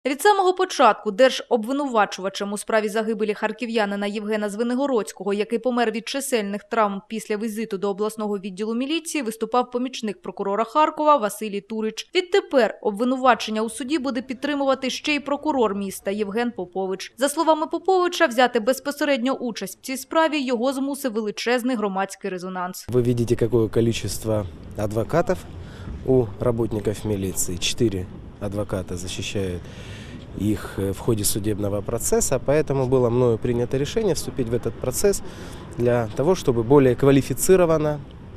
Від самого початку держобвинувачувачем у справі загибелі харків'янина Євгена Звенигородського, який помер від чисельних травм після візиту до обласного відділу міліції, виступав помічник прокурора Харкова Василій Турич. Відтепер обвинувачення у суді буде підтримувати ще й прокурор міста Євген Попович. За словами Поповича, взяти безпосередньо участь в цій справі його змусив величезний громадський резонанс. Ви бачите, яке кількість адвокатів у працівників міліції. 4 адвоката защищают их в ходе судебного процесса, поэтому было мною принято решение вступить в этот процесс для того, чтобы более квалифицированно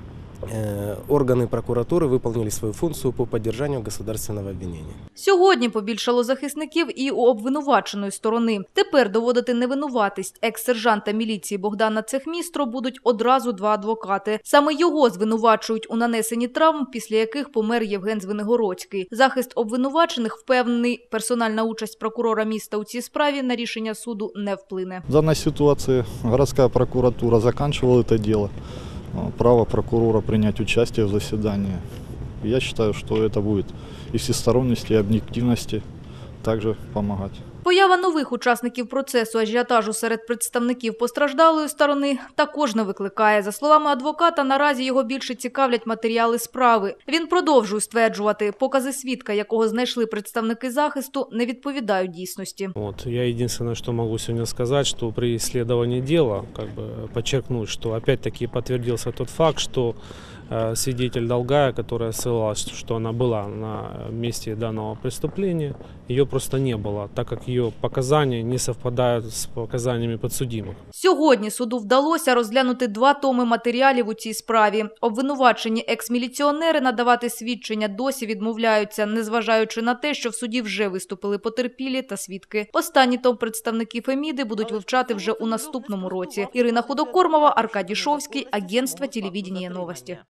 органи прокуратури виконали свою функцію по підтриманню государственного обвинения. Сьогодні побільшало захисників і у обвинуваченої сторони. Тепер доводити невинуватість екс-сержанта міліції Богдана Цехмістро будуть одразу 2 адвокати. Саме його звинувачують у нанесенні травм, після яких помер Євген Звенигородський. Захист обвинувачених впевнений, персональна участь прокурора міста у цій справі на рішення суду не вплине. В даній ситуації городська прокуратура закінчувала це діло. Право прокурора принять участие в заседании. Я считаю, что это будет и всесторонности, и объективности также помогать. Поява нових учасників процесу ажіотажу серед представників постраждалої сторони також не викликає. За словами адвоката, наразі його більше цікавлять матеріали справи. Він продовжує стверджувати, покази свідка, якого знайшли представники захисту, не відповідають дійсності. Я єдине, що можу сьогодні сказати, що при розслідуванні діла, підчеркнути, що опять-таки підтвердився той факт, що свидетель Долгая, которая ссылалась, что она была на месте данного преступления, ее просто не было, так как ее показания не совпадают с показаниями подсудимых. Сьогодні суду вдалося розглянути 2 томи матеріалів у цій справі. Обвинувачені екс-міліціонери надавати свідчення досі відмовляються, незважаючи на те, що в суді вже виступили потерпілі та свідки. Останній том представників Феміди будуть вивчати вже у наступному році. Ірина Худокормова, Аркадій Шовський, агентство телевидения «Новости».